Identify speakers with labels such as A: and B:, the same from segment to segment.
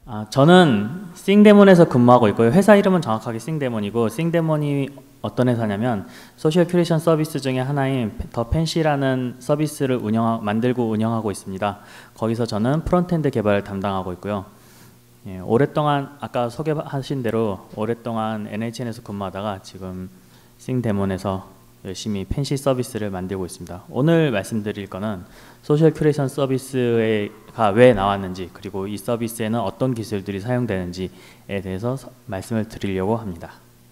A: 저는 싱데몬에서 근무하고 있고요. 회사 이름은 정확하게 싱데몬이고, 싱데몬이 어떤 회사냐면 소셜 큐레이션 서비스 중에 하나인 더 펜시라는 서비스를 만들고 운영하고 있습니다. 거기서 저는 프론트엔드 개발을 담당하고 있고요. 예, 오랫동안 아까 소개하신 대로 오랫동안 NHN에서 근무하다가 지금 싱데몬에서 열심히 펜시 서비스를 만들고 있습니다. 오늘 말씀드릴 거는 소셜 큐레이션 서비스가 왜 나왔는지, 그리고 이 서비스에는 어떤 기술들이 사용되는지에 대해서 말씀을 드리려고 합니다.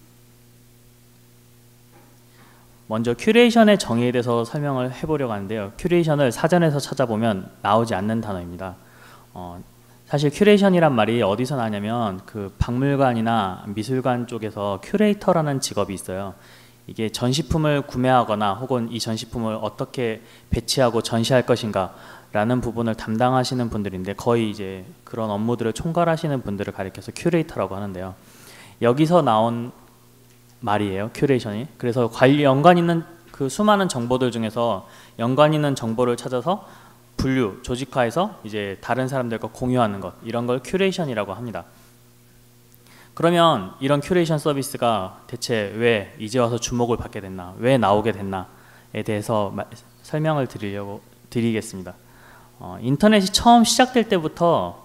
A: 먼저 큐레이션의 정의에 대해서 설명을 해보려고 하는데요. 큐레이션을 사전에서 찾아보면 나오지 않는 단어입니다. 사실 큐레이션이란 말이 어디서 나냐면 그 박물관이나 미술관 쪽에서 큐레이터라는 직업이 있어요. 이게 전시품을 구매하거나 혹은 이 전시품을 어떻게 배치하고 전시할 것인가 라는 부분을 담당하시는 분들인데, 거의 이제 그런 업무들을 총괄하시는 분들을 가리켜서 큐레이터라고 하는데요. 여기서 나온 말이에요, 큐레이션이. 그래서 연관 있는 그 수많은 정보들 중에서 연관 있는 정보를 찾아서 분류, 조직화해서 이제 다른 사람들과 공유하는 것, 이런 걸 큐레이션이라고 합니다. 그러면 이런 큐레이션 서비스가 대체 왜 이제 와서 주목을 받게 됐나, 왜 나오게 됐나에 대해서 설명을 드리겠습니다. 인터넷이 처음 시작될 때부터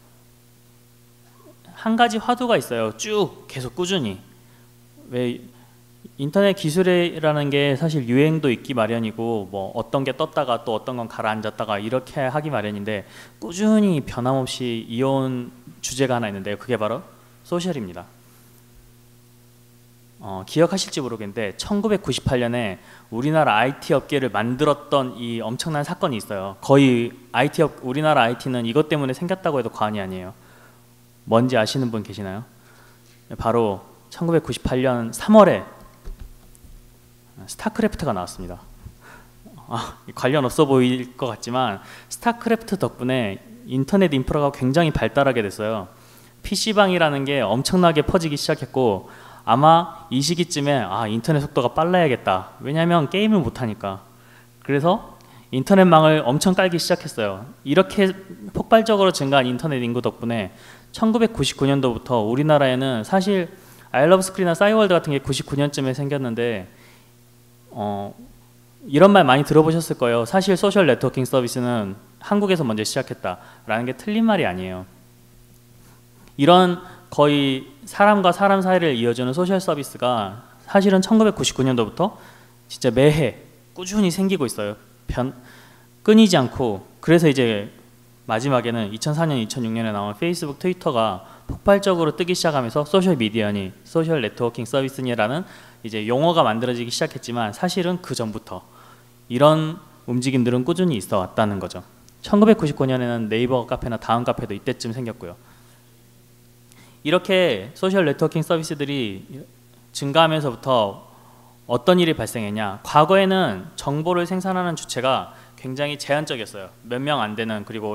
A: 한 가지 화두가 있어요. 쭉 계속 꾸준히. 왜 인터넷 기술이라는 게 사실 유행도 있기 마련이고, 뭐 어떤 게 떴다가 또 어떤 건 가라앉았다가 이렇게 하기 마련인데, 꾸준히 변함없이 이어온 주제가 하나 있는데요. 그게 바로 소셜입니다. 기억하실지 모르겠는데 1998년에 우리나라 IT 업계를 만들었던 이 엄청난 사건이 있어요. 거의 우리나라 IT는 이것 때문에 생겼다고 해도 과언이 아니에요. 뭔지 아시는 분 계시나요? 바로 1998년 3월에 스타크래프트가 나왔습니다. 관련 없어 보일 것 같지만 스타크래프트 덕분에 인터넷 인프라가 굉장히 발달하게 됐어요. PC방이라는 게 엄청나게 퍼지기 시작했고, 아마 이 시기쯤에 인터넷 속도가 빨라야겠다. 왜냐하면 게임을 못하니까. 그래서 인터넷망을 엄청 깔기 시작했어요. 이렇게 폭발적으로 증가한 인터넷 인구 덕분에 1999년도부터 우리나라에는 사실 아이러브스크린이나 싸이월드 같은 게 99년쯤에 생겼는데, 이런 말 많이 들어보셨을 거예요. 사실 소셜 네트워킹 서비스는 한국에서 먼저 시작했다라는 게 틀린 말이 아니에요. 이런 거의 사람과 사람 사이를 이어주는 소셜 서비스가 사실은 1999년도부터 진짜 매해 꾸준히 생기고 있어요. 끊이지 않고. 그래서 이제 마지막에는 2004년, 2006년에 나온 페이스북, 트위터가 폭발적으로 뜨기 시작하면서 소셜 미디어니, 소셜 네트워킹 서비스니라는 이제 용어가 만들어지기 시작했지만, 사실은 그 전부터 이런 움직임들은 꾸준히 있어 왔다는 거죠. 1999년에는 네이버 카페나 다음 카페도 이때쯤 생겼고요. 이렇게 소셜 네트워킹 서비스들이 증가하면서부터 어떤 일이 발생했냐. 과거에는 정보를 생산하는 주체가 굉장히 제한적이었어요. 몇 명 안 되는, 그리고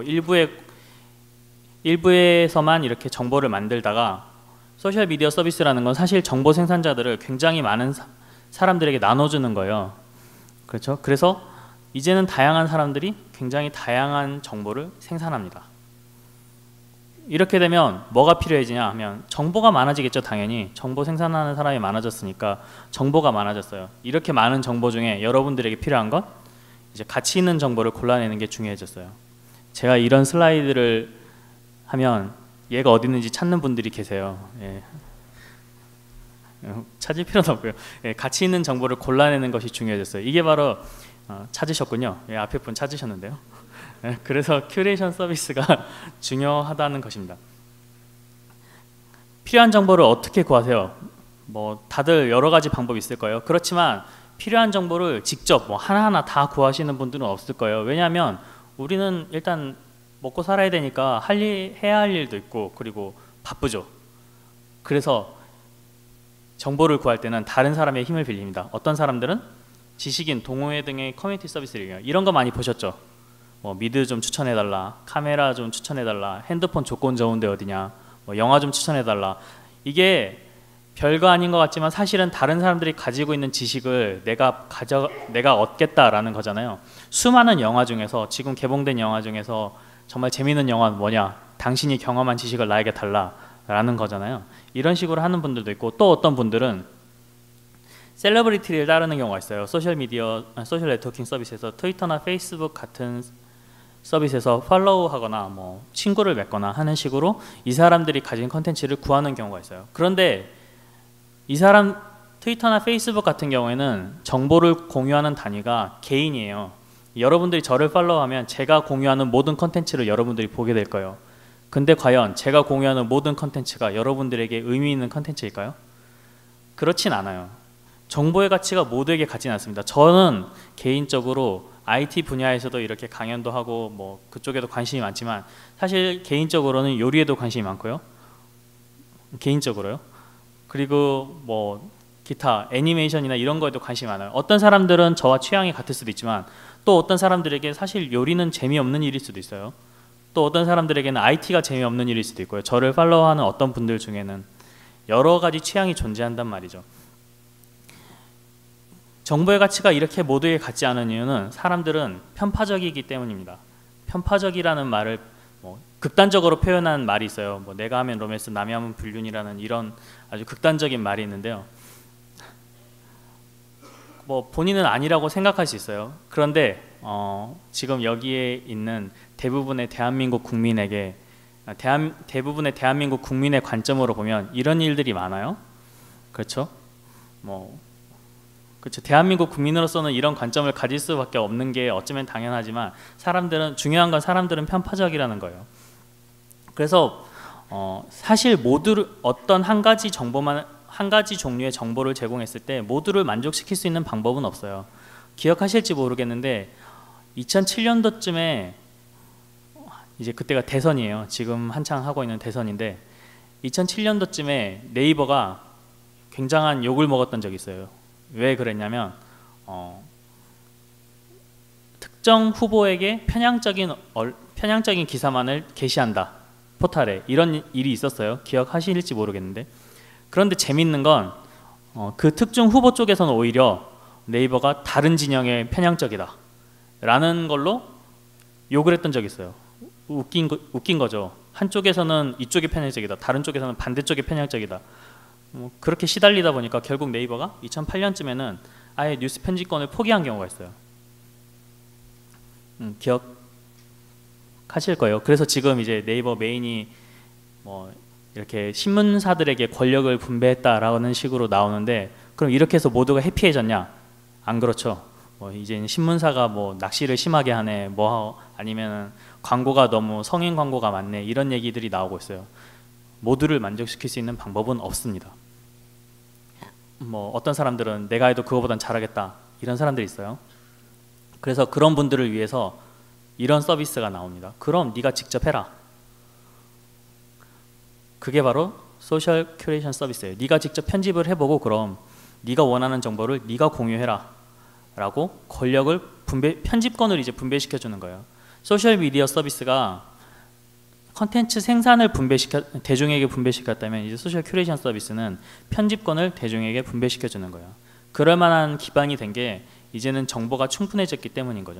A: 일부에서만 이렇게 정보를 만들다가, 소셜 미디어 서비스라는 건 사실 정보 생산자들을 굉장히 많은 사람들에게 나눠주는 거예요. 그렇죠? 그래서 이제는 다양한 사람들이 굉장히 다양한 정보를 생산합니다. 이렇게 되면 뭐가 필요해지냐 하면 정보가 많아지겠죠. 당연히 정보 생산하는 사람이 많아졌으니까 정보가 많아졌어요. 이렇게 많은 정보 중에 여러분들에게 필요한 건 이제 가치 있는 정보를 골라내는 게 중요해졌어요. 제가 이런 슬라이드를 하면 얘가 어디 있는지 찾는 분들이 계세요. 예. 찾을 필요는 없고요. 예, 가치 있는 정보를 골라내는 것이 중요해졌어요. 이게 바로 찾으셨군요. 예, 앞에 분 찾으셨는데요. 예, 그래서 큐레이션 서비스가 중요하다는 것입니다. 필요한 정보를 어떻게 구하세요? 뭐 다들 여러 가지 방법이 있을 거예요. 그렇지만 필요한 정보를 직접 뭐 하나하나 다 구하시는 분들은 없을 거예요. 왜냐하면 우리는 일단 먹고 살아야 되니까 해야 할 일도 있고, 그리고 바쁘죠. 그래서 정보를 구할 때는 다른 사람의 힘을 빌립니다. 어떤 사람들은 지식인, 동호회 등의 커뮤니티 서비스를 이용해요. 이런 거 많이 보셨죠? 뭐 미드 좀 추천해달라, 카메라 좀 추천해달라, 핸드폰 조건 좋은데 어디냐, 뭐 영화 좀 추천해달라. 이게 별거 아닌 것 같지만 사실은 다른 사람들이 가지고 있는 지식을 내가 얻겠다라는 거잖아요. 수많은 영화 중에서, 지금 개봉된 영화 중에서 정말 재미있는 영화는 뭐냐? 당신이 경험한 지식을 나에게 달라라는 거잖아요. 이런 식으로 하는 분들도 있고, 또 어떤 분들은 셀러브리티를 따르는 경우가 있어요. 소셜 네트워킹 서비스에서 트위터나 페이스북 같은 서비스에서 팔로우하거나 뭐 친구를 맺거나 하는 식으로 이 사람들이 가진 컨텐츠를 구하는 경우가 있어요. 그런데 이 사람 트위터나 페이스북 같은 경우에는 정보를 공유하는 단위가 개인이에요. 여러분들이 저를 팔로우하면 제가 공유하는 모든 컨텐츠를 여러분들이 보게 될 거예요. 근데 과연 제가 공유하는 모든 컨텐츠가 여러분들에게 의미 있는 컨텐츠일까요? 그렇진 않아요. 정보의 가치가 모두에게 같지는 않습니다. 저는 개인적으로 IT 분야에서도 이렇게 강연도 하고 뭐 그쪽에도 관심이 많지만 사실 개인적으로는 요리에도 관심이 많고요. 개인적으로요. 그리고 뭐 기타 애니메이션이나 이런 거에도 관심이 많아요. 어떤 사람들은 저와 취향이 같을 수도 있지만 또 어떤 사람들에게 사실 요리는 재미없는 일일 수도 있어요. 또 어떤 사람들에게는 IT가 재미없는 일일 수도 있고요. 저를 팔로우하는 어떤 분들 중에는 여러 가지 취향이 존재한단 말이죠. 정보의 가치가 이렇게 모두에게 같지 않은 이유는 사람들은 편파적이기 때문입니다. 편파적이라는 말을 뭐 극단적으로 표현한 말이 있어요. 뭐 내가 하면 로맨스, 남이 하면 불륜이라는 이런 아주 극단적인 말이 있는데요. 뭐 본인은 아니라고 생각할 수 있어요. 그런데 지금 여기에 있는 대부분의 대한민국 국민에게 대부분의 대한민국 국민의 관점으로 보면 이런 일들이 많아요. 그렇죠? 그렇죠. 대한민국 국민으로서는 이런 관점을 가질 수밖에 없는 게 어쩌면 당연하지만 중요한 건 사람들은 편파적이라는 거예요. 그래서 사실 어떤 한 가지 종류의 정보를 제공했을 때 모두를 만족시킬 수 있는 방법은 없어요. 기억하실지 모르겠는데 2007년도쯤에 이제 그때가 대선이에요. 지금 한창 하고 있는 대선인데 2007년도쯤에 네이버가 굉장한 욕을 먹었던 적이 있어요. 왜 그랬냐면 특정 후보에게 편향적인 기사만을 게시한다. 포탈에 이런 일이 있었어요. 기억하실지 모르겠는데 그런데 재밌는 건 그 특정 후보 쪽에서는 오히려 네이버가 다른 진영에 편향적이다 라는 걸로 욕을 했던 적이 있어요. 웃긴 거죠. 한쪽에서는 이쪽이 편향적이다, 다른 쪽에서는 반대쪽이 편향적이다. 그렇게 시달리다 보니까 결국 네이버가 2008년쯤에는 아예 뉴스 편집권을 포기한 경우가 있어요. 기억하실 거예요. 그래서 지금 이제 네이버 메인이 뭐 이렇게 신문사들에게 권력을 분배했다라는 식으로 나오는데 그럼 이렇게 해서 모두가 해피해졌냐? 안 그렇죠. 이제 신문사가 뭐 낚시를 심하게 하네, 아니면 광고가 너무 성인 광고가 많네 이런 얘기들이 나오고 있어요. 모두를 만족시킬 수 있는 방법은 없습니다. 어떤 사람들은 내가 해도 그거보단 잘하겠다 이런 사람들이 있어요. 그래서 그런 분들을 위해서 이런 서비스가 나옵니다. 그럼 네가 직접 해라. 그게 바로 소셜 큐레이션 서비스예요. 네가 직접 편집을 해보고 그럼 네가 원하는 정보를 네가 공유해라 라고 편집권을 이제 분배시켜 주는 거예요. 소셜 미디어 서비스가 컨텐츠 생산을 대중에게 분배시켰다면 이제 소셜 큐레이션 서비스는 편집권을 대중에게 분배시켜 주는 거예요. 그럴 만한 기반이 된 게 이제는 정보가 충분해졌기 때문인 거죠.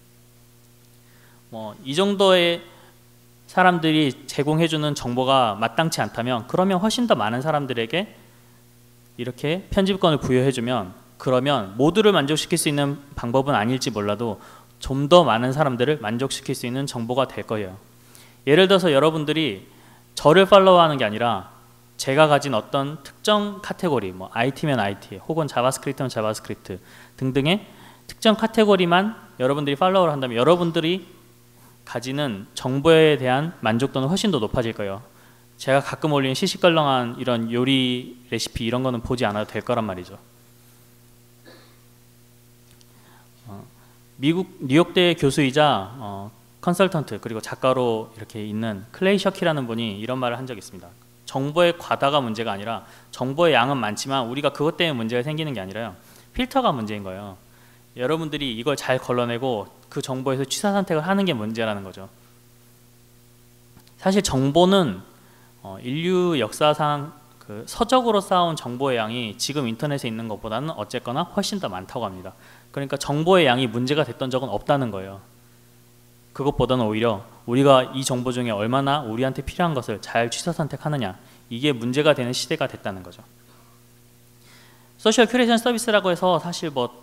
A: 이 정도의 사람들이 제공해 주는 정보가 마땅치 않다면 그러면 훨씬 더 많은 사람들에게 이렇게 편집권을 부여해 주면 그러면 모두를 만족시킬 수 있는 방법은 아닐지 몰라도 좀 더 많은 사람들을 만족시킬 수 있는 정보가 될 거예요. 예를 들어서 여러분들이 저를 팔로우하는 게 아니라 제가 가진 어떤 특정 카테고리, IT면 IT, 혹은 자바스크립트면 자바스크립트 등등의 특정 카테고리만 여러분들이 팔로우를 한다면 여러분들이 가지는 정보에 대한 만족도는 훨씬 더 높아질 거예요. 제가 가끔 올리는 시시껄렁한 이런 요리 레시피 이런 거는 보지 않아도 될 거란 말이죠. 미국 뉴욕대 교수이자 컨설턴트 그리고 작가로 이렇게 있는 클레이 셔키라는 분이 이런 말을 한 적이 있습니다. 정보의 과다가 문제가 아니라 정보의 양은 많지만 우리가 그것 때문에 문제가 생기는 게 아니라요. 필터가 문제인 거예요. 여러분들이 이걸 잘 걸러내고 그 정보에서 취사 선택을 하는 게 문제라는 거죠. 사실 정보는 인류 역사상 서적으로 쌓아온 정보의 양이 지금 인터넷에 있는 것보다는 어쨌거나 훨씬 더 많다고 합니다. 그러니까 정보의 양이 문제가 됐던 적은 없다는 거예요. 그것보다는 오히려 우리가 이 정보 중에 얼마나 우리한테 필요한 것을 잘 취사 선택하느냐, 이게 문제가 되는 시대가 됐다는 거죠. 소셜 큐레이션 서비스라고 해서 사실 뭐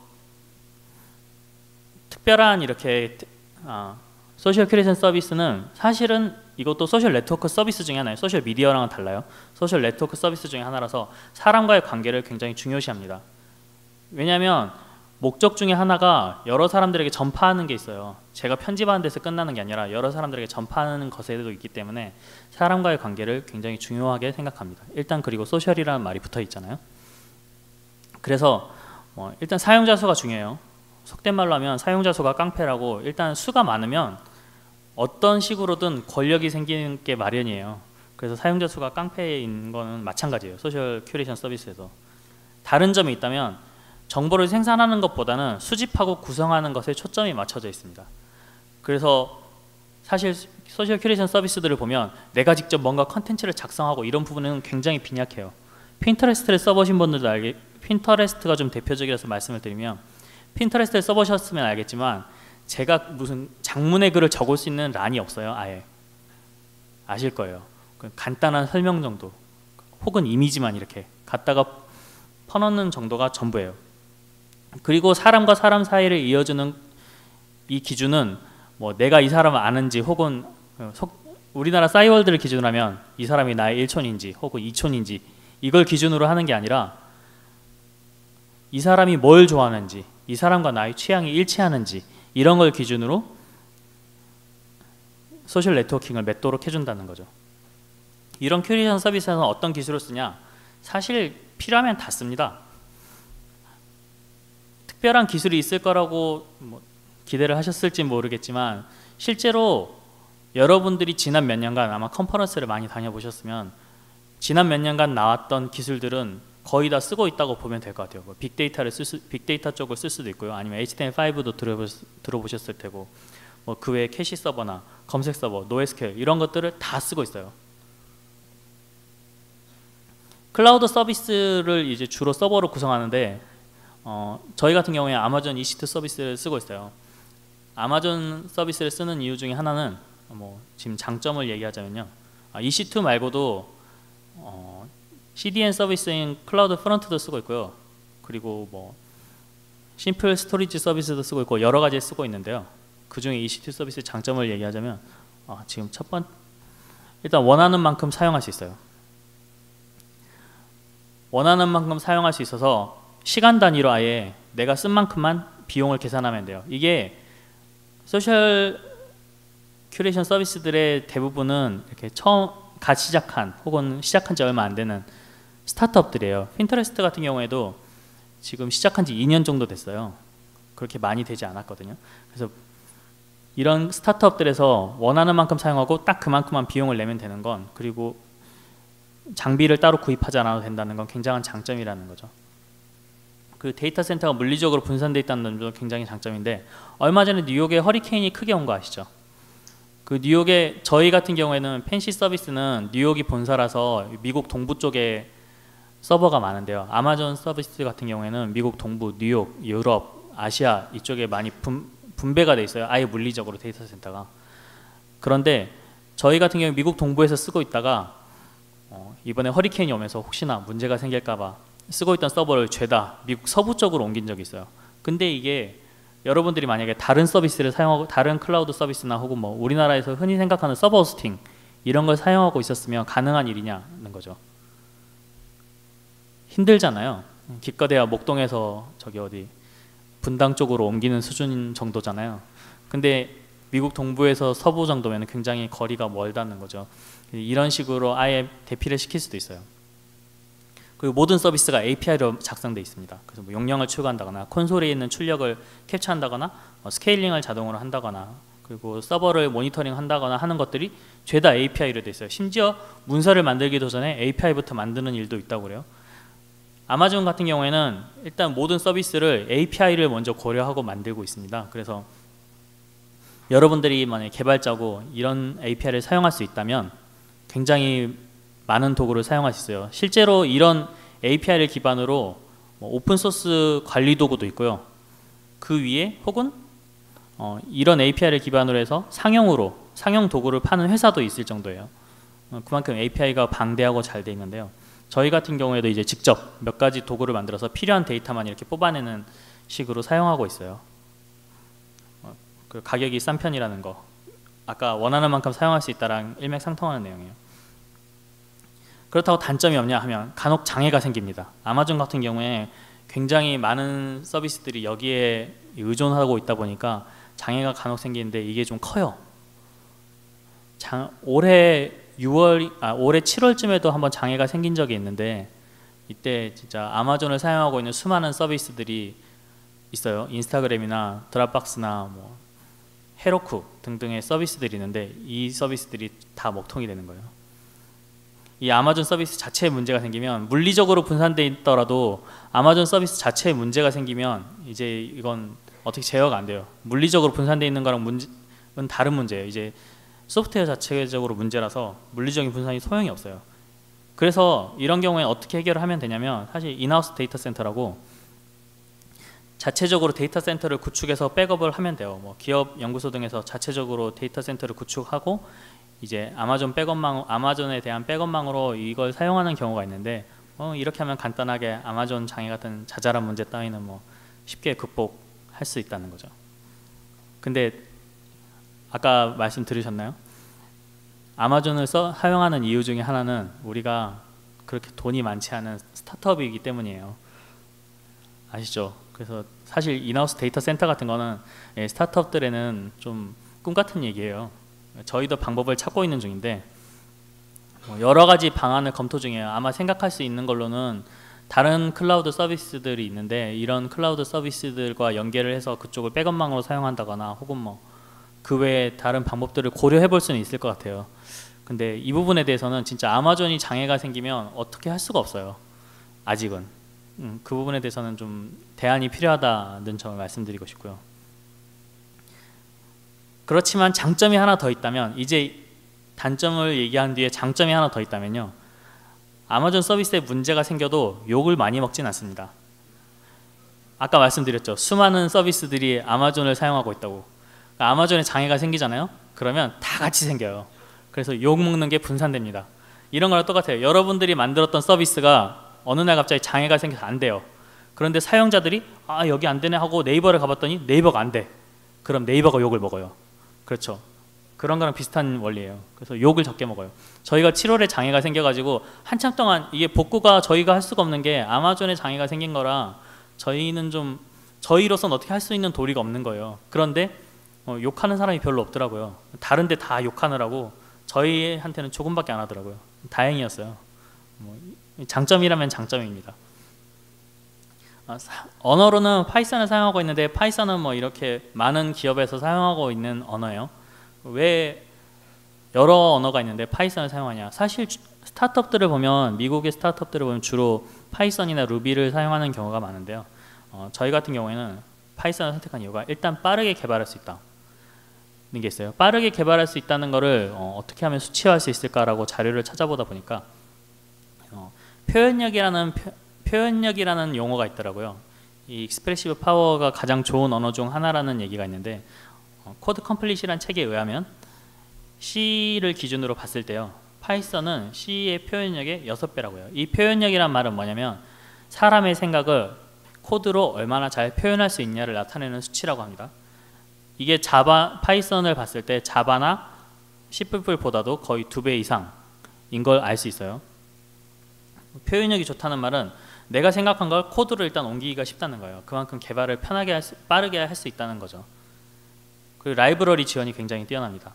A: 특별한 이렇게 소셜 큐레이션 서비스는 사실은 이것도 소셜 네트워크 서비스 중에 하나예요. 소셜 미디어랑은 달라요. 소셜 네트워크 서비스 중에 하나라서 사람과의 관계를 굉장히 중요시합니다. 왜냐하면 목적 중에 하나가 여러 사람들에게 전파하는 게 있어요. 제가 편집하는 데서 끝나는 게 아니라 여러 사람들에게 전파하는 것에도 있기 때문에 사람과의 관계를 굉장히 중요하게 생각합니다. 일단 그리고 소셜이라는 말이 붙어 있잖아요. 그래서 일단 사용자 수가 중요해요. 속된 말로 하면 사용자 수가 깡패라고, 일단 수가 많으면 어떤 식으로든 권력이 생기는 게 마련이에요. 그래서 사용자 수가 깡패인 거는 마찬가지예요. 소셜 큐레이션 서비스에서. 다른 점이 있다면 정보를 생산하는 것보다는 수집하고 구성하는 것에 초점이 맞춰져 있습니다. 그래서 사실 소셜 큐레이션 서비스들을 보면 내가 직접 뭔가 컨텐츠를 작성하고 이런 부분은 굉장히 빈약해요. 핀터레스트를 써보신 분들도 핀터레스트가 좀 대표적이라서 말씀을 드리면, 핀터레스트를 써보셨으면 알겠지만 제가 무슨 장문의 글을 적을 수 있는 란이 없어요. 아예 아실 거예요. 간단한 설명 정도 혹은 이미지만 이렇게 갖다가 퍼넣는 정도가 전부예요. 그리고 사람과 사람 사이를 이어주는 이 기준은 뭐 내가 이 사람을 아는지, 혹은 우리나라 싸이월드를 기준으로 하면 이 사람이 나의 1촌인지 혹은 2촌인지 이걸 기준으로 하는 게 아니라 이 사람이 뭘 좋아하는지, 이 사람과 나의 취향이 일치하는지, 이런 걸 기준으로 소셜 네트워킹을 맺도록 해준다는 거죠. 이런 큐레이션 서비스에서는 어떤 기술을 쓰냐? 사실 필요하면 다 씁니다. 특별한 기술이 있을 거라고 기대를 하셨을지 모르겠지만 실제로 여러분들이 지난 몇 년간 아마 컨퍼런스를 많이 다녀보셨으면 지난 몇 년간 나왔던 기술들은 거의 다 쓰고 있다고 보면 될 것 같아요. 빅데이터 쪽을 쓸 수도 있고요. 아니면 HTML5도 들어보셨을 테고, 그 외에 캐시 서버나 검색 서버, NoSQL 이런 것들을 다 쓰고 있어요. 클라우드 서비스를 이제 주로 서버로 구성하는데 저희 같은 경우에 아마존 EC2 서비스를 쓰고 있어요. 아마존 서비스를 쓰는 이유 중에 하나는 지금 장점을 얘기하자면요. EC2 말고도 CDN 서비스인 클라우드 프런트도 쓰고 있고요. 그리고 심플 스토리지 서비스도 쓰고 있고 여러 가지 쓰고 있는데요. 그 중에 EC2 서비스의 장점을 얘기하자면 지금 일단 원하는 만큼 사용할 수 있어요. 원하는 만큼 사용할 수 있어서 시간 단위로 아예 내가 쓴 만큼만 비용을 계산하면 돼요. 이게 소셜 큐레이션 서비스들의 대부분은 이렇게 갓 시작한 혹은 시작한 지 얼마 안 되는 스타트업들이에요. 핀터레스트 같은 경우에도 지금 시작한 지 2년 정도 됐어요. 그렇게 많이 되지 않았거든요. 그래서 이런 스타트업들에서 원하는 만큼 사용하고 딱 그만큼만 비용을 내면 되는 건, 그리고 장비를 따로 구입하지 않아도 된다는 건 굉장한 장점이라는 거죠. 그 데이터 센터가 물리적으로 분산되어 있다는 점도 굉장히 장점인데, 얼마 전에 뉴욕에 허리케인이 크게 온 거 아시죠? 그 뉴욕에 저희 같은 경우에는 펜시 서비스는 뉴욕이 본사라서 미국 동부 쪽에 서버가 많은데요. 아마존 서비스 같은 경우에는 미국 동부, 뉴욕, 유럽, 아시아 이쪽에 많이 분배가 돼 있어요. 아예 물리적으로 데이터 센터가. 그런데 저희 같은 경우 미국 동부에서 쓰고 있다가 이번에 허리케인이 오면서 혹시나 문제가 생길까 봐 쓰고 있던 서버를 죄다 미국 서부 쪽으로 옮긴 적이 있어요. 근데 이게 여러분들이 만약에 다른 서비스를 사용하고 다른 클라우드 서비스나 혹은 우리나라에서 흔히 생각하는 서버 호스팅 이런 걸 사용하고 있었으면 가능한 일이냐는 거죠. 힘들잖아요. 기껏해야 목동에서 저기 어디 분당 쪽으로 옮기는 수준 정도잖아요. 근데 미국 동부에서 서부 정도면 굉장히 거리가 멀다는 거죠. 이런 식으로 아예 대피를 시킬 수도 있어요. 그리고 모든 서비스가 API로 작성되어 있습니다. 그래서 용량을 추구한다거나 콘솔에 있는 출력을 캡처한다거나 스케일링을 자동으로 한다거나 그리고 서버를 모니터링 한다거나 하는 것들이 죄다 API로 되어 있어요. 심지어 문서를 만들기도 전에 API부터 만드는 일도 있다고 그래요. 아마존 같은 경우에는 일단 모든 서비스를 API를 먼저 고려하고 만들고 있습니다. 그래서 여러분들이 만약에 개발자고 이런 API를 사용할 수 있다면 굉장히 많은 도구를 사용할 수 있어요. 실제로 이런 API를 기반으로 오픈소스 관리 도구도 있고요. 그 위에 혹은 이런 API를 기반으로 해서 상용 도구를 파는 회사도 있을 정도예요. 그만큼 API가 방대하고 잘 돼 있는데요. 저희 같은 경우에도 이제 직접 몇 가지 도구를 만들어서 필요한 데이터만 이렇게 뽑아내는 식으로 사용하고 있어요. 그 가격이 싼 편이라는 거, 아까 원하는 만큼 사용할 수 있다랑 일맥상통하는 내용이에요. 그렇다고 단점이 없냐 하면 간혹 장애가 생깁니다. 아마존 같은 경우에 굉장히 많은 서비스들이 여기에 의존하고 있다 보니까 장애가 간혹 생기는데 이게 좀 커요. 올해 7월쯤에도 한번 장애가 생긴 적이 있는데, 이때 진짜 아마존을 사용하고 있는 수많은 서비스들이 있어요. 인스타그램이나 드랍박스나 뭐 헤로쿠 등등의 서비스들이 있는데 이 서비스들이 다 먹통이 되는 거예요. 이 아마존 서비스 자체에 문제가 생기면, 물리적으로 분산되어 있더라도 아마존 서비스 자체에 문제가 생기면 이제 이건 어떻게 제어가 안 돼요. 물리적으로 분산되어 있는 거랑 문제는 다른 문제예요. 이제 소프트웨어 자체적으로 문제라서 물리적인 분산이 소용이 없어요. 그래서 이런 경우에 어떻게 해결을 하면 되냐면, 사실 인하우스 데이터 센터라고 자체적으로 데이터 센터를 구축해서 백업을 하면 돼요. 뭐 기업 연구소 등에서 자체적으로 데이터 센터를 구축하고 이제 아마존에 대한 백업망으로 이걸 사용하는 경우가 있는데, 이렇게 하면 간단하게 아마존 장애 같은 자잘한 문제 따위는 뭐 쉽게 극복할 수 있다는 거죠. 근데 아까 말씀 들으셨나요? 아마존을 사용하는 이유 중에 하나는 우리가 그렇게 돈이 많지 않은 스타트업이기 때문이에요. 아시죠? 그래서 사실 인하우스 데이터 센터 같은 거는 스타트업들에는 좀 꿈같은 얘기예요. 저희도 방법을 찾고 있는 중인데 여러 가지 방안을 검토 중이에요. 아마 생각할 수 있는 걸로는 다른 클라우드 서비스들이 있는데, 이런 클라우드 서비스들과 연계를 해서 그쪽을 백업망으로 사용한다거나 혹은 뭐 그 외에 다른 방법들을 고려해 볼 수는 있을 것 같아요. 근데 이 부분에 대해서는 진짜 아마존이 장애가 생기면 어떻게 할 수가 없어요. 아직은. 그 부분에 대해서는 좀 대안이 필요하다는 점을 말씀드리고 싶고요. 그렇지만 장점이 하나 더 있다면, 이제 단점을 얘기한 뒤에 장점이 하나 더 있다면요, 아마존 서비스에 문제가 생겨도 욕을 많이 먹진 않습니다. 아까 말씀드렸죠. 수많은 서비스들이 아마존을 사용하고 있다고. 아마존에 장애가 생기잖아요. 그러면 다 같이 생겨요. 그래서 욕 먹는 게 분산됩니다. 이런 거랑 똑같아요. 여러분들이 만들었던 서비스가 어느 날 갑자기 장애가 생겨서 안 돼요. 그런데 사용자들이 여기 안 되네 하고 네이버를 가봤더니 네이버가 안 돼. 그럼 네이버가 욕을 먹어요. 그렇죠. 그런 거랑 비슷한 원리예요. 그래서 욕을 적게 먹어요. 저희가 7월에 장애가 생겨가지고 한참 동안 이게 복구가 저희가 할 수가 없는 게 아마존에 장애가 생긴 거라 저희는 좀 저희로서는 어떻게 할 수 있는 도리가 없는 거예요. 그런데 욕하는 사람이 별로 없더라고요. 다른 데 다 욕하느라고 저희한테는 조금밖에 안 하더라고요. 다행이었어요. 장점이라면 장점입니다. 언어로는 파이썬을 사용하고 있는데, 파이썬은 뭐 이렇게 많은 기업에서 사용하고 있는 언어예요. 왜 여러 언어가 있는데 파이썬을 사용하냐? 사실 스타트업들을 보면, 미국의 스타트업들을 보면 주로 파이썬이나 루비를 사용하는 경우가 많은데요. 저희 같은 경우에는 파이썬을 선택한 이유가 일단 빠르게 개발할 수 있다는 게 있어요. 빠르게 개발할 수 있다는 거를 어떻게 하면 수치화할 수 있을까라고 자료를 찾아보다 보니까 표현력이라는 용어가 있더라고요. 이 익스프레시브 파워가 가장 좋은 언어 중 하나라는 얘기가 있는데, 코드 컴플릿이라는 책에 의하면 C를 기준으로 봤을 때요, 파이썬은 C의 표현력의 6배라고요. 이 표현력이란 말은 뭐냐면 사람의 생각을 코드로 얼마나 잘 표현할 수 있냐를 나타내는 수치라고 합니다. 이게 파이썬을 봤을 때 자바나 C++보다도 거의 2배 이상인 걸 알 수 있어요. 표현력이 좋다는 말은 내가 생각한 걸 코드로 일단 옮기기가 쉽다는 거예요. 그만큼 개발을 빠르게 할 수 있다는 거죠. 그리고 라이브러리 지원이 굉장히 뛰어납니다.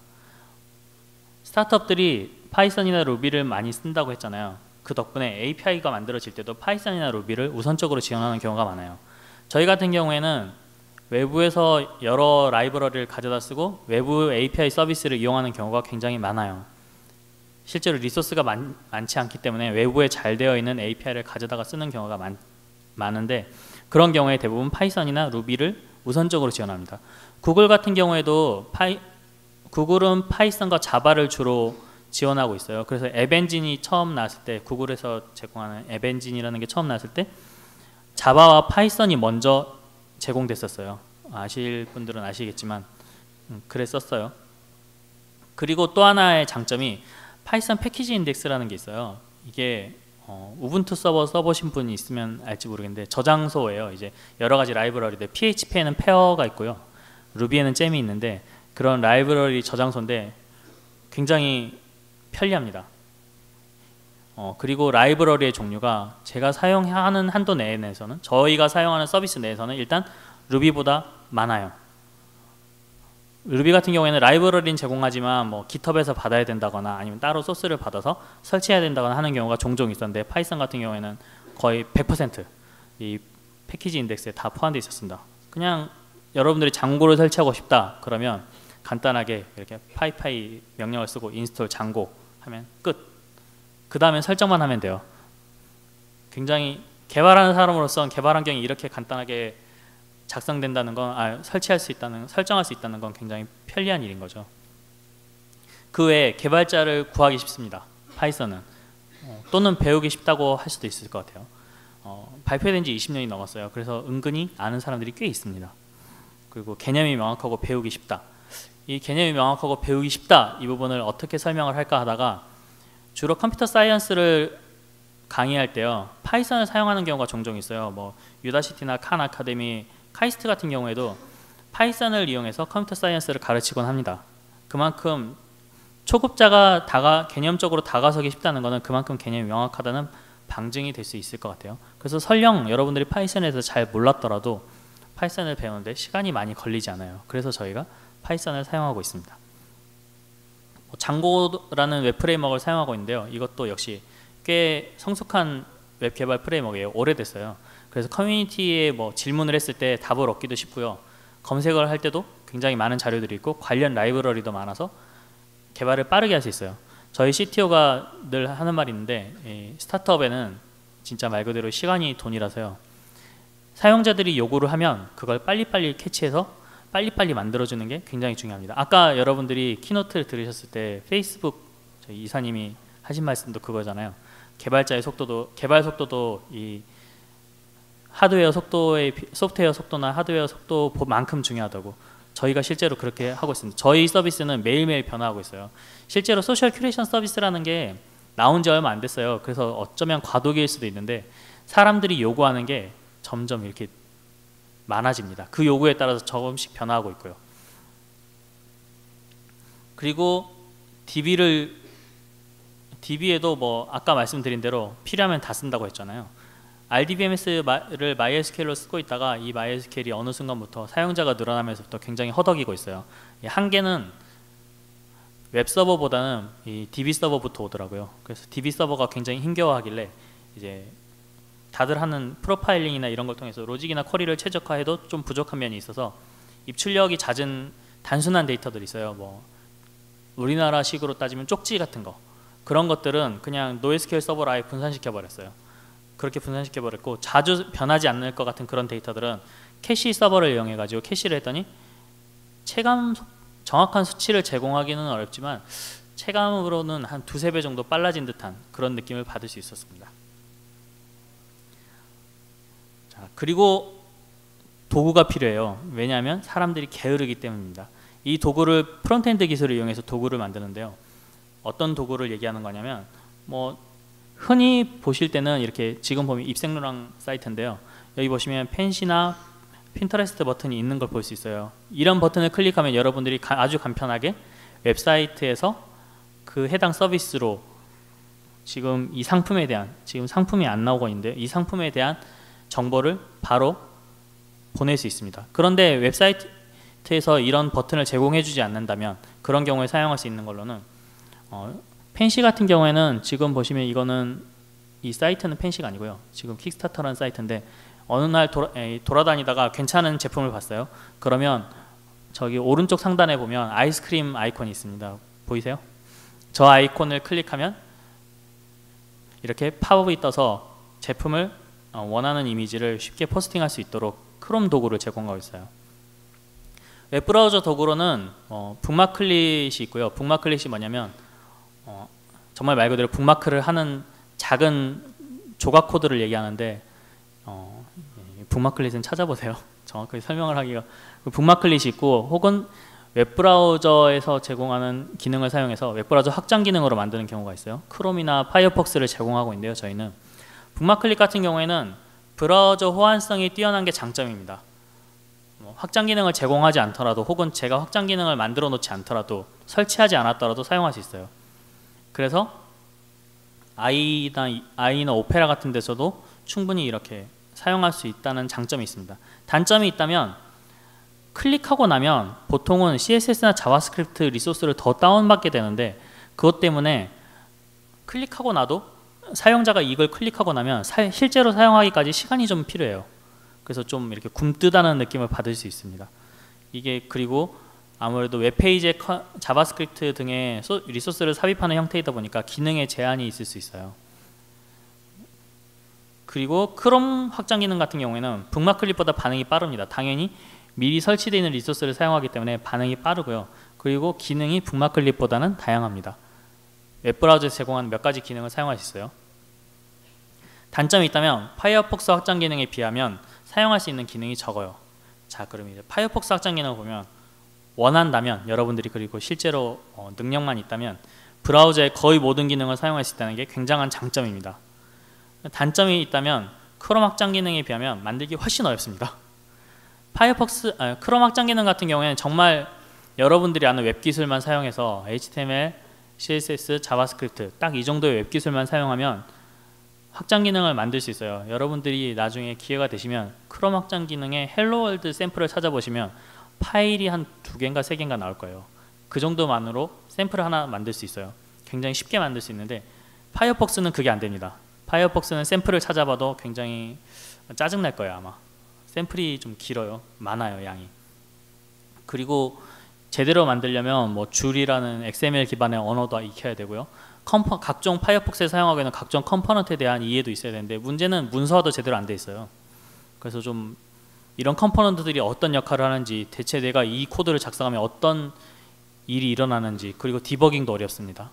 A: 스타트업들이 파이썬이나 루비를 많이 쓴다고 했잖아요. 그 덕분에 API가 만들어질 때도 파이썬이나 루비를 우선적으로 지원하는 경우가 많아요. 저희 같은 경우에는 외부에서 여러 라이브러리를 가져다 쓰고 외부 API 서비스를 이용하는 경우가 굉장히 많아요. 실제로 리소스가 많지 않기 때문에 외부에 잘 되어 있는 API를 가져다가 쓰는 경우가 많은데, 그런 경우에 대부분 파이썬이나 루비를 우선적으로 지원합니다. 구글 같은 경우에도 구글은 파이썬과 자바를 주로 지원하고 있어요. 그래서 앱 엔진이 처음 나왔을 때, 구글에서 제공하는 앱 엔진이라는 게 처음 나왔을 때 자바와 파이썬이 먼저 제공됐었어요. 아실 분들은 아시겠지만 그래 썼어요. 그리고 또 하나의 장점이 파이썬 패키지 인덱스라는 게 있어요. 이게 우분투 서버 써보신 분이 있으면 알지 모르겠는데 저장소예요. 이제 여러 가지 라이브러리들, PHP에는 페어가 있고요, 루비에는 잼이 있는데 그런 라이브러리 저장소인데 굉장히 편리합니다. 그리고 라이브러리의 종류가 제가 사용하는 한도 내에서는, 저희가 사용하는 서비스 내에서는 일단 루비보다 많아요. 루비 같은 경우에는 라이브러리는 제공하지만 뭐 깃허브에서 받아야 된다거나 아니면 따로 소스를 받아서 설치해야 된다거나 하는 경우가 종종 있었는데, 파이썬 같은 경우에는 거의 100% 패키지 인덱스에 다 포함되어 있었습니다. 그냥 여러분들이 장고를 설치하고 싶다 그러면 간단하게 이렇게 파이파이 명령을 쓰고 인스톨 장고 하면 끝. 그 다음에 설정만 하면 돼요. 굉장히 개발하는 사람으로서 개발 환경이 이렇게 간단하게 작성된다는 건, 설치할 수 있다는, 설정할 수 있다는 건 굉장히 편리한 일인 거죠. 그 외에 개발자를 구하기 쉽습니다. 파이썬은. 또는 배우기 쉽다고 할 수도 있을 것 같아요. 발표된 지 20년이 넘었어요. 그래서 은근히 아는 사람들이 꽤 있습니다. 그리고 개념이 명확하고 배우기 쉽다. 이 개념이 명확하고 배우기 쉽다, 이 부분을 어떻게 설명을 할까 하다가 주로 컴퓨터 사이언스를 강의할 때요, 파이썬을 사용하는 경우가 종종 있어요. 뭐 유다시티나 칸 아카데미, 카이스트 같은 경우에도 파이썬을 이용해서 컴퓨터 사이언스를 가르치곤 합니다. 그만큼 초급자가 개념적으로 다가서기 쉽다는 것은 그만큼 개념이 명확하다는 방증이 될 수 있을 것 같아요. 그래서 설령 여러분들이 파이썬에서 잘 몰랐더라도 파이썬을 배우는데 시간이 많이 걸리지 않아요. 그래서 저희가 파이썬을 사용하고 있습니다. 장고라는 웹 프레임워크를 사용하고 있는데요, 이것도 역시 꽤 성숙한 웹 개발 프레임워크예요. 오래됐어요. 그래서 커뮤니티에 뭐 질문을 했을 때 답을 얻기도 쉽고요, 검색을 할 때도 굉장히 많은 자료들이 있고 관련 라이브러리도 많아서 개발을 빠르게 할 수 있어요. 저희 CTO가 늘 하는 말이 있는데, 스타트업에는 진짜 말 그대로 시간이 돈이라서요, 사용자들이 요구를 하면 그걸 빨리빨리 캐치해서 빨리빨리 만들어주는 게 굉장히 중요합니다. 아까 여러분들이 키노트를 들으셨을 때 페이스북 저희 이사님이 하신 말씀도 그거잖아요. 개발 속도도 이 하드웨어 속도의 소프트웨어 속도나 하드웨어 속도만큼 중요하다고. 저희가 실제로 그렇게 하고 있습니다. 저희 서비스는 매일매일 변화하고 있어요. 실제로 소셜 큐레이션 서비스라는 게 나온 지 얼마 안 됐어요. 그래서 어쩌면 과도기일 수도 있는데 사람들이 요구하는 게 점점 이렇게 많아집니다. 그 요구에 따라서 조금씩 변화하고 있고요. 그리고 DB에도 뭐 아까 말씀드린 대로 필요하면 다 쓴다고 했잖아요. RDBMS를 MySQL로 쓰고 있다가 이 MySQL이 어느 순간부터 사용자가 늘어나면서부터 굉장히 허덕이고 있어요. 한계는 웹서버보다는 이 DB 서버부터 오더라고요. 그래서 DB 서버가 굉장히 힘겨워하길래 이제 다들 하는 프로파일링이나 이런 걸 통해서 로직이나 쿼리를 최적화해도 좀 부족한 면이 있어서 입출력이 잦은 단순한 데이터들이 있어요. 뭐 우리나라식으로 따지면 쪽지 같은 거, 그런 것들은 그냥 NoSQL 서버로 아예 분산시켜 버렸어요. 그렇게 분산시켜 버렸고, 자주 변하지 않을 것 같은 그런 데이터들은 캐시 서버를 이용해 가지고 캐시를 했더니 정확한 수치를 제공하기는 어렵지만 체감으로는 한 2~3배 정도 빨라진 듯한 그런 느낌을 받을 수 있었습니다. 자, 그리고 도구가 필요해요. 왜냐하면 사람들이 게으르기 때문입니다. 이 도구를 프론트엔드 기술을 이용해서 도구를 만드는데요, 어떤 도구를 얘기하는 거냐면, 뭐 흔히 보실 때는 이렇게 지금 보면 입생로랑 사이트인데요, 여기 보시면 펜시나 핀터레스트 버튼이 있는 걸 볼 수 있어요. 이런 버튼을 클릭하면 여러분들이 아주 간편하게 웹사이트에서 그 해당 서비스로 지금 이 상품에 대한, 지금 상품이 안 나오고 있는데 이 상품에 대한 정보를 바로 보낼 수 있습니다. 그런데 웹사이트에서 이런 버튼을 제공해 주지 않는다면 그런 경우에 사용할 수 있는 걸로는, 펜시 같은 경우에는 지금 보시면 이거는, 이 사이트는 펜시가 아니고요, 지금 킥스타터라는 사이트인데 어느 날 돌아다니다가 괜찮은 제품을 봤어요. 그러면 저기 오른쪽 상단에 보면 아이스크림 아이콘이 있습니다. 보이세요? 저 아이콘을 클릭하면 이렇게 팝업이 떠서 제품을 원하는 이미지를 쉽게 포스팅할 수 있도록 크롬 도구를 제공하고 있어요. 웹브라우저 도구로는 북마클릿이 있고요. 북마클릿이 뭐냐면 정말 말 그대로 북마크를 하는 작은 조각 코드를 얘기하는데, 북마클릿은 찾아보세요. 정확하게 설명을 하기가 북마클릿이 있고 혹은 웹브라우저에서 제공하는 기능을 사용해서 웹브라우저 확장 기능으로 만드는 경우가 있어요. 크롬이나 파이어폭스를 제공하고 있는데요. 저희는 북마클릿 같은 경우에는 브라우저 호환성이 뛰어난 게 장점입니다. 확장 기능을 제공하지 않더라도 혹은 제가 확장 기능을 만들어 놓지 않더라도 설치하지 않았더라도 사용할 수 있어요. 그래서 아이나 오페라 같은 데서도 충분히 이렇게 사용할 수 있다는 장점이 있습니다. 단점이 있다면 클릭하고 나면 보통은 CSS나 자바스크립트 리소스를 더 다운받게 되는데 그것 때문에 클릭하고 나도 사용자가 이걸 클릭하고 나면 실제로 사용하기까지 시간이 좀 필요해요. 그래서 좀 이렇게 굼뜨다는 느낌을 받을 수 있습니다. 이게 그리고 아무래도 웹페이지에 자바스크립트 등의 리소스를 삽입하는 형태이다 보니까 기능에 제한이 있을 수 있어요. 그리고 크롬 확장 기능 같은 경우에는 북마클릿보다 반응이 빠릅니다. 당연히 미리 설치되어 있는 리소스를 사용하기 때문에 반응이 빠르고요. 그리고 기능이 북마클릿보다는 다양합니다. 웹브라우저에서 제공하는 몇 가지 기능을 사용할 수 있어요. 단점이 있다면 파이어폭스 확장 기능에 비하면 사용할 수 있는 기능이 적어요. 자, 그럼 이제 파이어폭스 확장 기능을 보면 원한다면 여러분들이 그리고 실제로 능력만 있다면 브라우저의 거의 모든 기능을 사용할 수 있다는 게 굉장한 장점입니다. 단점이 있다면 크롬 확장 기능에 비하면 만들기 훨씬 어렵습니다. 크롬 확장 기능 같은 경우에는 정말 여러분들이 아는 웹 기술만 사용해서 HTML, CSS, 자바스크립트 딱 이 정도의 웹 기술만 사용하면 확장 기능을 만들 수 있어요. 여러분들이 나중에 기회가 되시면 크롬 확장 기능의 헬로 월드 샘플을 찾아보시면 파일이 한 2개인가 3개인가 나올 거예요. 그 정도만으로 샘플을 하나 만들 수 있어요. 굉장히 쉽게 만들 수 있는데 파이어폭스는 그게 안 됩니다. 파이어폭스는 샘플을 찾아봐도 굉장히 짜증날 거예요. 아마 샘플이 좀 길어요. 많아요, 양이. 그리고 제대로 만들려면 뭐 줄이라는 XML 기반의 언어도 익혀야 되고요. 각종 파이어폭스에 사용하고 있는 각종 컴포넌트에 대한 이해도 있어야 되는데 문제는 문서화도 제대로 안 돼 있어요. 그래서 좀 이런 컴포넌트들이 어떤 역할을 하는지 대체 내가 이 코드를 작성하면 어떤 일이 일어나는지 그리고 디버깅도 어렵습니다.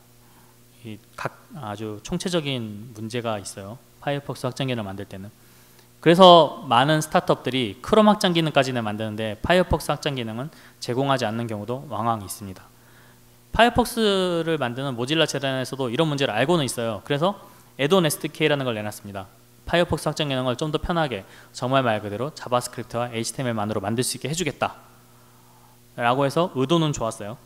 A: 아주 총체적인 문제가 있어요. 파이어폭스 확장 기능을 만들 때는. 그래서 많은 스타트업들이 크롬 확장 기능까지는 만드는데 파이어폭스 확장 기능은 제공하지 않는 경우도 왕왕 있습니다. 파이어폭스를 만드는 모질라 재단에서도 이런 문제를 알고는 있어요. 그래서 애드온 SDK라는 걸 내놨습니다. 파이어폭스 확장 기능을 좀 더 편하게 정말 말 그대로 자바스크립트와 HTML만으로 만들 수 있게 해주겠다 라고 해서 의도는 좋았어요.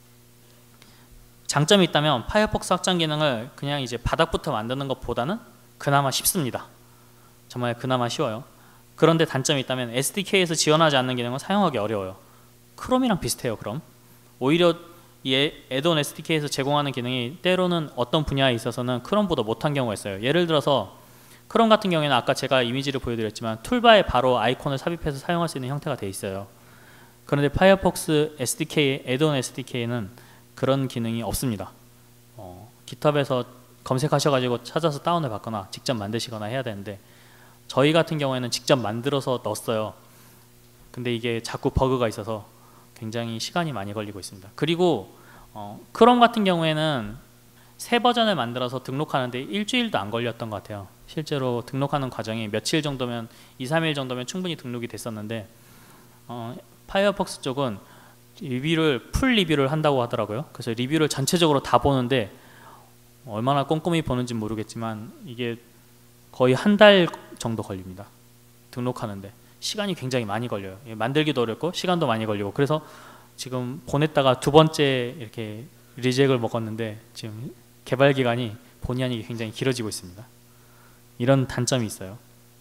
A: 장점이 있다면 파이어폭스 확장 기능을 그냥 이제 바닥부터 만드는 것보다는 그나마 쉽습니다. 정말 그나마 쉬워요. 그런데 단점이 있다면 SDK에서 지원하지 않는 기능은 사용하기 어려워요. 크롬이랑 비슷해요. 그럼 오히려 이 애드온 SDK에서 제공하는 기능이 때로는 어떤 분야에 있어서는 크롬보다 못한 경우가 있어요. 예를 들어서 크롬 같은 경우에는 아까 제가 이미지를 보여드렸지만 툴바에 바로 아이콘을 삽입해서 사용할 수 있는 형태가 되어 있어요. 그런데 파이어폭스 SDK, 애드온 SDK는 그런 기능이 없습니다. 깃허브에서 검색하셔가지고 찾아서 다운을 받거나 직접 만드시거나 해야 되는데 저희 같은 경우에는 직접 만들어서 넣었어요. 근데 이게 자꾸 버그가 있어서 굉장히 시간이 많이 걸리고 있습니다. 그리고 크롬 같은 경우에는 새 버전을 만들어서 등록하는데 일주일도 안 걸렸던 것 같아요. 실제로 등록하는 과정이 며칠 정도면 2-3일 정도면 충분히 등록이 됐었는데 파이어폭스 쪽은 풀 리뷰를 한다고 하더라고요. 그래서 리뷰를 전체적으로 다 보는데 얼마나 꼼꼼히 보는지 모르겠지만 이게 거의 한 달 정도 걸립니다. 등록하는데 시간이 굉장히 많이 걸려요. 만들기도 어렵고 시간도 많이 걸리고 그래서 지금 보냈다가 2번째 이렇게 리젝을 먹었는데 지금 개발 기간이 본의 아니게 굉장히 길어지고 있습니다. 이런 단점이 있어요.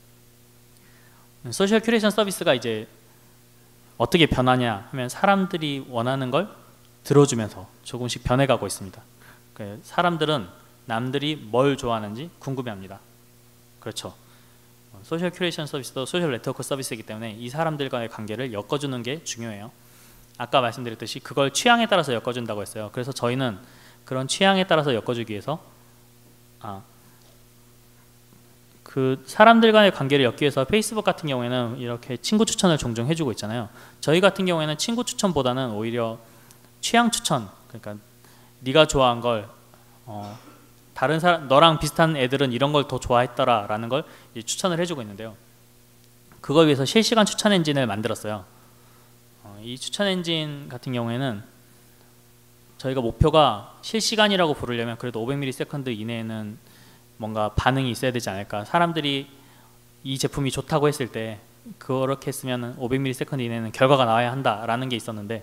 A: 소셜 큐레이션 서비스가 이제 어떻게 변하냐 하면 사람들이 원하는 걸 들어주면서 조금씩 변해가고 있습니다. 사람들은 남들이 뭘 좋아하는지 궁금해합니다. 그렇죠. 소셜 큐레이션 서비스도 소셜 네트워크 서비스이기 때문에 이 사람들과의 관계를 엮어주는 게 중요해요. 아까 말씀드렸듯이 그걸 취향에 따라서 엮어준다고 했어요. 그래서 저희는 그런 취향에 따라서 엮어주기 위해서 그 사람들 간의 관계를 엮기 위해서 페이스북 같은 경우에는 이렇게 친구 추천을 종종 해주고 있잖아요. 저희 같은 경우에는 친구 추천보다는 오히려 취향 추천, 그러니까 네가 좋아한 걸 다른 사람, 너랑 비슷한 애들은 이런 걸 더 좋아했더라 라는 걸 추천을 해주고 있는데요. 그걸 위해서 실시간 추천 엔진을 만들었어요. 이 추천 엔진 같은 경우에는 저희가 목표가 실시간이라고 부르려면 그래도 500ms 이내에는 뭔가 반응이 있어야 되지 않을까. 사람들이 이 제품이 좋다고 했을 때 그렇게 했으면 500ms 이내에는 결과가 나와야 한다라는 게 있었는데,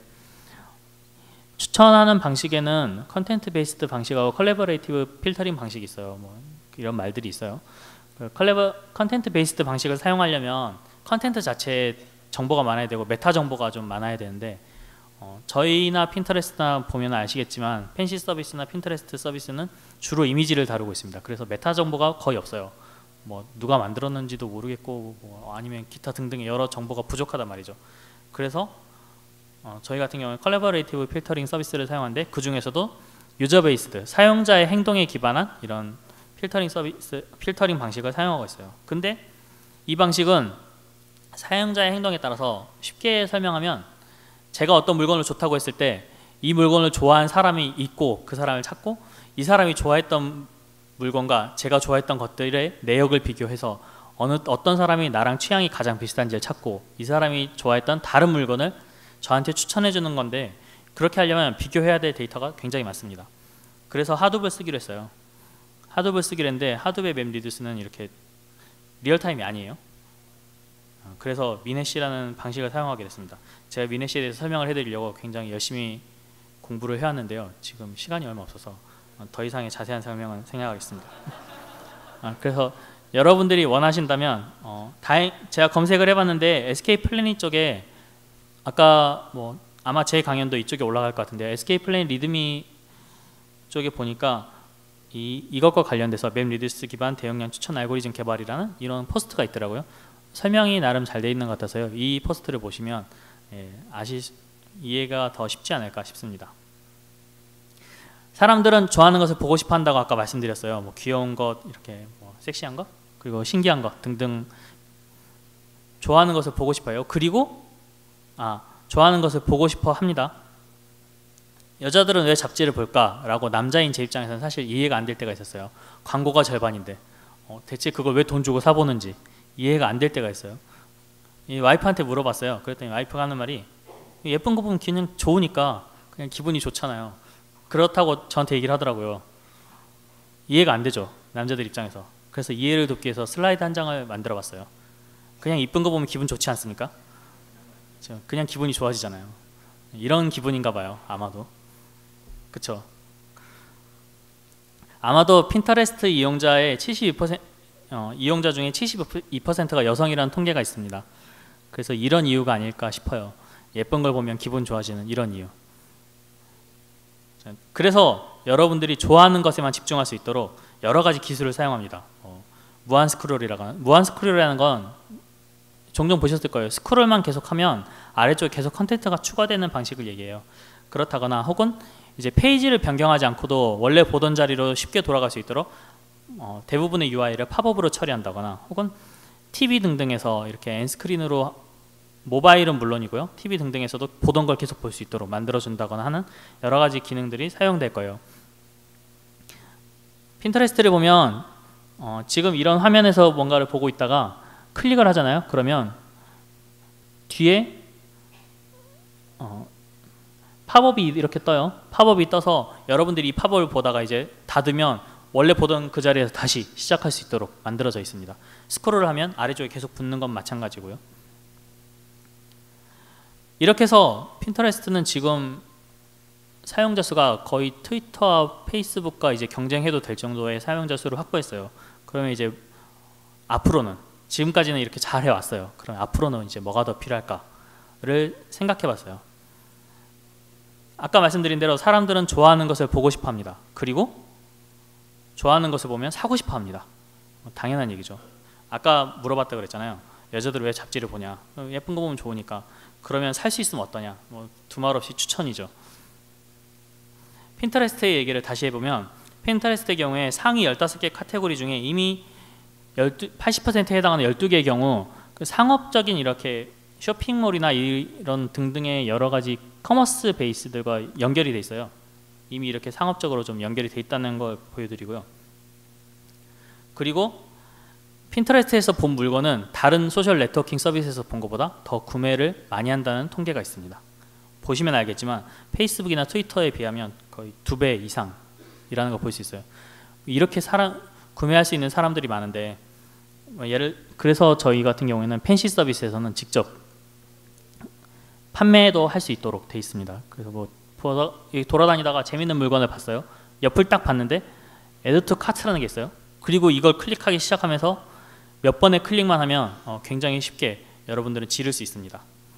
A: 추천하는 방식에는 컨텐트 베이스드 방식하고 컬래버레이티브 필터링 방식이 있어요. 뭐 이런 말들이 있어요. 컨텐트 베이스드 방식을 사용하려면 컨텐트 자체에 정보가 많아야 되고 메타 정보가 좀 많아야 되는데, 저희나 핀터레스트나 보면 아시겠지만 펜시 서비스나 핀터레스트 서비스는 주로 이미지를 다루고 있습니다. 그래서 메타 정보가 거의 없어요. 뭐 누가 만들었는지도 모르겠고 뭐 아니면 기타 등등의 여러 정보가 부족하단 말이죠. 그래서 저희 같은 경우는 컬래버레이티브 필터링 서비스를 사용하는데, 그 중에서도 유저 베이스드, 사용자의 행동에 기반한 이런 필터링 방식을 사용하고 있어요. 근데 이 방식은 사용자의 행동에 따라서, 쉽게 설명하면 제가 어떤 물건을 좋다고 했을 때 이 물건을 좋아하는 사람이 있고 그 사람을 찾고, 이 사람이 좋아했던 물건과 제가 좋아했던 것들의 내역을 비교해서 어떤 사람이 나랑 취향이 가장 비슷한지를 찾고 이 사람이 좋아했던 다른 물건을 저한테 추천해 주는 건데, 그렇게 하려면 비교해야 될 데이터가 굉장히 많습니다. 그래서 하둡을 쓰기로 했어요. 하둡을 쓰기로 했는데 하둡의 맵 리듀스는 이렇게 리얼타임이 아니에요. 그래서 미네시라는 방식을 사용하게 됐습니다. 제가 미네시에 대해서 설명을 해드리려고 굉장히 열심히 공부를 해왔는데요. 지금 시간이 얼마 없어서 더 이상의 자세한 설명은 생략하겠습니다. 그래서 여러분들이 원하신다면 제가 검색을 해봤는데 SK 플래닛 쪽에 아까 뭐 아마 제 강연도 이쪽에 올라갈 것 같은데, SK 플래닛 리드미 쪽에 보니까 이것과 관련돼서 맵 리듀스 기반 대용량 추천 알고리즘 개발이라는 이런 포스트가 있더라고요. 설명이 나름 잘 돼 있는 것 같아서요. 이 포스트를 보시면 이해가 더 쉽지 않을까 싶습니다. 사람들은 좋아하는 것을 보고 싶어 한다고 아까 말씀드렸어요. 뭐 귀여운 것, 이렇게 뭐 섹시한 것, 그리고 신기한 것 등등 좋아하는 것을 보고 싶어요. 그리고 좋아하는 것을 보고 싶어 합니다. 여자들은 왜 잡지를 볼까라고 남자인 제 입장에서는 사실 이해가 안 될 때가 있었어요. 광고가 절반인데 대체 그걸 왜 돈 주고 사보는지 이해가 안 될 때가 있어요. 이 와이프한테 물어봤어요. 그랬더니 와이프가 하는 말이, 예쁜 거 보면 그냥 좋으니까 그냥 기분이 좋잖아요. 그렇다고 저한테 얘기를 하더라고요. 이해가 안 되죠, 남자들 입장에서. 그래서 이해를 돕기 위해서 슬라이드 한 장을 만들어 봤어요. 그냥 이쁜 거 보면 기분 좋지 않습니까? 그냥 기분이 좋아지잖아요. 이런 기분인가 봐요, 아마도. 그쵸? 아마도 핀터레스트 이용자의 72% 이용자 중에 72%가 여성이라는 통계가 있습니다. 그래서 이런 이유가 아닐까 싶어요. 예쁜 걸 보면 기분 좋아지는 이런 이유. 그래서 여러분들이 좋아하는 것에만 집중할 수 있도록 여러 가지 기술을 사용합니다. 무한 스크롤이라는 건 종종 보셨을 거예요. 스크롤만 계속하면 아래쪽에 계속 컨텐츠가 추가되는 방식을 얘기해요. 그렇다거나 혹은 이제 페이지를 변경하지 않고도 원래 보던 자리로 쉽게 돌아갈 수 있도록 대부분의 UI를 팝업으로 처리한다거나, 혹은 TV 등등에서 이렇게 엔스크린으로, 모바일은 물론이고요, TV 등등에서도 보던 걸 계속 볼 수 있도록 만들어준다거나 하는 여러 가지 기능들이 사용될 거예요. 핀터레스트를 보면 지금 이런 화면에서 뭔가를 보고 있다가 클릭을 하잖아요. 그러면 뒤에 팝업이 이렇게 떠요. 팝업이 떠서 여러분들이 이 팝업을 보다가 이제 닫으면 원래 보던 그 자리에서 다시 시작할 수 있도록 만들어져 있습니다. 스크롤을 하면 아래쪽에 계속 붙는 건 마찬가지고요. 이렇게 해서 핀터레스트는 지금 사용자 수가 거의 트위터와 페이스북과 이제 경쟁해도 될 정도의 사용자 수를 확보했어요. 그러면 이제 앞으로는, 지금까지는 이렇게 잘 해왔어요. 그럼 앞으로는 이제 뭐가 더 필요할까를 생각해 봤어요. 아까 말씀드린 대로 사람들은 좋아하는 것을 보고 싶어 합니다. 그리고 좋아하는 것을 보면 사고 싶어 합니다. 당연한 얘기죠. 아까 물어봤다 그랬잖아요. 여자들은 왜 잡지를 보냐. 예쁜 거 보면 좋으니까. 그러면 살 수 있으면 어떠냐. 두말 없이 추천이죠. 핀터레스트의 얘기를 다시 해보면, 핀터레스트의 경우에 상위 15개 카테고리 중에 이미 80%에 해당하는 12개의 경우 그 상업적인 이렇게 쇼핑몰이나 이런 등등의 여러 가지 커머스 베이스들과 연결이 돼 있어요. 이미 이렇게 상업적으로 좀 연결이 돼 있다는 걸 보여드리고요. 그리고 핀터레스트에서 본 물건은 다른 소셜 네트워킹 서비스에서 본 것보다 더 구매를 많이 한다는 통계가 있습니다. 보시면 알겠지만 페이스북이나 트위터에 비하면 거의 2배 이상이라는 걸 볼 수 있어요. 이렇게 구매할 수 있는 사람들이 많은데, 그래서 저희 같은 경우에는 펜시 서비스에서는 직접 판매도 할 수 있도록 돼 있습니다. 그래서 뭐 돌아다니다가 재밌는 물건을 봤어요. 옆을 딱 봤는데 Add to Cart라는 게 있어요. 그리고 이걸 클릭하기 시작하면서 몇 번의 클릭만 하면 굉장히 쉽게 여러분들은 지를 수 있습니다.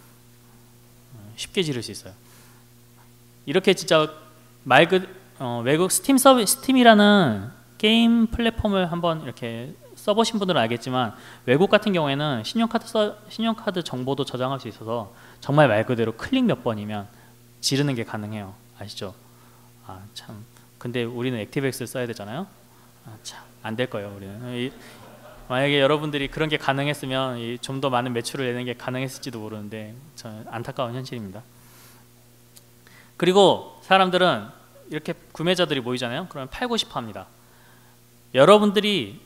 A: 쉽게 지를 수 있어요. 이렇게 진짜 외국 스팀이라는 게임 플랫폼을 한번 이렇게 써보신 분들은 알겠지만, 외국 같은 경우에는 신용카드 정보도 저장할 수 있어서 정말 말 그대로 클릭 몇 번이면 지르는 게 가능해요. 아시죠? 참. 근데 우리는 액티브엑스를 써야 되잖아요. 참, 안 될 거예요. 우리는. 만약에 여러분들이 그런 게 가능했으면 좀 더 많은 매출을 내는 게 가능했을지도 모르는데, 안타까운 현실입니다. 그리고 사람들은 이렇게 구매자들이 모이잖아요. 그러면 팔고 싶어 합니다. 여러분들이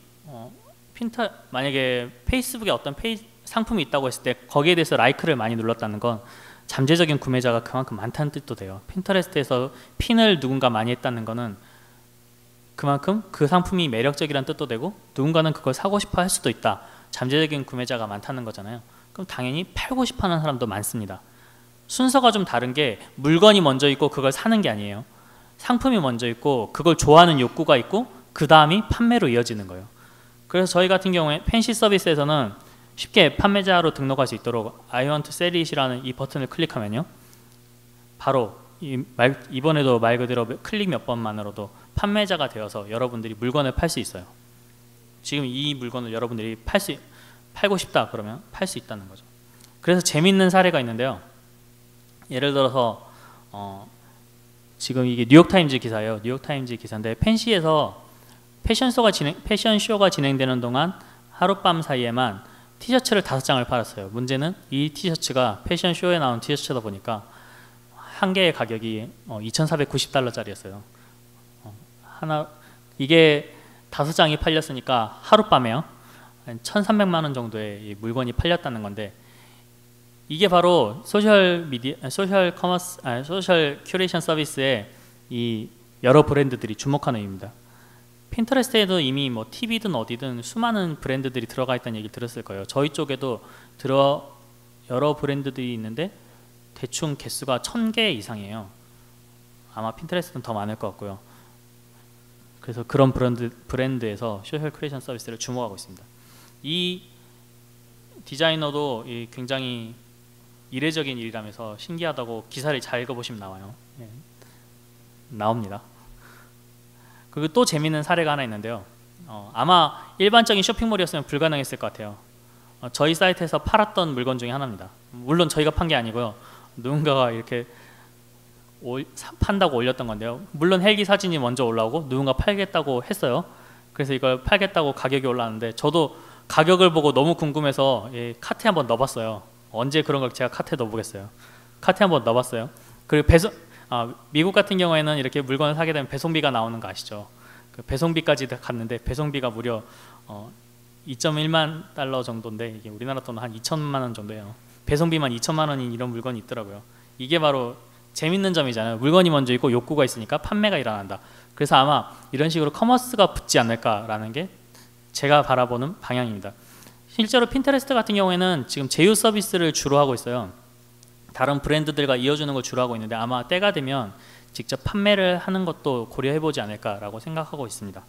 A: 만약에 페이스북에 어떤 상품이 있다고 했을 때 거기에 대해서 라이크를 많이 눌렀다는 건 잠재적인 구매자가 그만큼 많다는 뜻도 돼요. 핀터레스트에서 핀을 누군가 많이 했다는 거는 그만큼 그 상품이 매력적이라는 뜻도 되고, 누군가는 그걸 사고 싶어 할 수도 있다. 잠재적인 구매자가 많다는 거잖아요. 그럼 당연히 팔고 싶어 하는 사람도 많습니다. 순서가 좀 다른 게, 물건이 먼저 있고 그걸 사는 게 아니에요. 상품이 먼저 있고 그걸 좋아하는 욕구가 있고 그 다음이 판매로 이어지는 거예요. 그래서 저희 같은 경우에 펜시 서비스에서는 쉽게 판매자로 등록할 수 있도록 I want to sell it이라는 이 버튼을 클릭하면요, 바로 이번에도 말 그대로 클릭 몇 번만으로도 판매자가 되어서 여러분들이 물건을 팔 수 있어요. 지금 이 물건을 여러분들이 팔고 싶다 그러면 팔 수 있다는 거죠. 그래서 재밌는 사례가 있는데요. 예를 들어서 지금 이게 뉴욕타임즈 기사예요. 뉴욕타임즈 기사인데, 펜시에서 패션쇼가 진행되는 동안 하룻밤 사이에만 티셔츠를 5장을 팔았어요. 문제는 이 티셔츠가 패션쇼에 나온 티셔츠다 보니까 한 개의 가격이 $2,490짜리였어요. 이게 5장이 팔렸으니까 하룻밤에요, 한 1,300만 원 정도의 물건이 팔렸다는 건데, 이게 바로 소셜 큐레이션 서비스에 이 여러 브랜드들이 주목하는 이유입니다. 핀터레스트에도 이미 뭐 TV든 어디든 수많은 브랜드들이 들어가 있다는 얘기를 들었을 거예요. 저희 쪽에도 여러 브랜드들이 있는데 대충 개수가 1000개 이상이에요. 아마 핀터레스트는 더 많을 것 같고요. 그래서 그런 브랜드에서 소셜 큐레이션 서비스를 주목하고 있습니다. 이 디자이너도 굉장히 이례적인 일이라면서 신기하다고 기사를 잘 읽어보시면 나와요. 나옵니다. 그리고 또 재밌는 사례가 하나 있는데요. 아마 일반적인 쇼핑몰이었으면 불가능했을 것 같아요. 저희 사이트에서 팔았던 물건 중에 하나입니다. 물론 저희가 판 게 아니고요. 누군가가 이렇게 판다고 올렸던 건데요. 물론 헬기 사진이 먼저 올라오고 누군가 팔겠다고 했어요. 그래서 이걸 팔겠다고 가격이 올라왔는데, 저도 가격을 보고 너무 궁금해서 카트에 한번 넣어봤어요. 언제 그런 걸 제가 카트에 넣어보겠어요. 카트에 한번 넣어봤어요. 그리고 미국 같은 경우에는 이렇게 물건을 사게 되면 배송비가 나오는 거 아시죠? 그 배송비까지 갔는데 배송비가 무려 $2.1만 정도인데, 이게 우리나라 돈은 한 2천만 원 정도예요. 배송비만 2천만 원인 이런 물건이 있더라고요. 이게 바로 재밌는 점이잖아요. 물건이 먼저 있고 욕구가 있으니까 판매가 일어난다. 그래서 아마 이런 식으로 커머스가 붙지 않을까라는 게 제가 바라보는 방향입니다. 실제로 핀터레스트 같은 경우에는 지금 제휴 서비스를 주로 하고 있어요. 다른 브랜드들과 이어주는 걸 주로 하고 있는데, 아마 때가 되면 직접 판매를 하는 것도 고려해보지 않을까라고 생각하고 있습니다.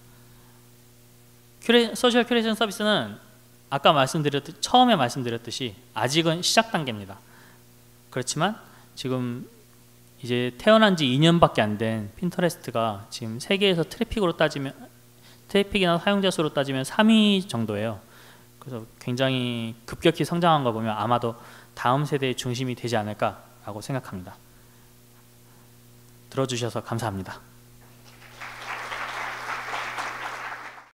A: 소셜 큐레이션 서비스는 아까 처음에 말씀드렸듯이 아직은 시작 단계입니다. 그렇지만 지금 이제 태어난 지 2년밖에 안 된 핀터레스트가 지금 세계에서 트래픽이나 사용자 수로 따지면 3위 정도예요. 그래서 굉장히 급격히 성장한 거 보면 아마도 다음 세대의 중심이 되지 않을까라고 생각합니다. 들어주셔서 감사합니다.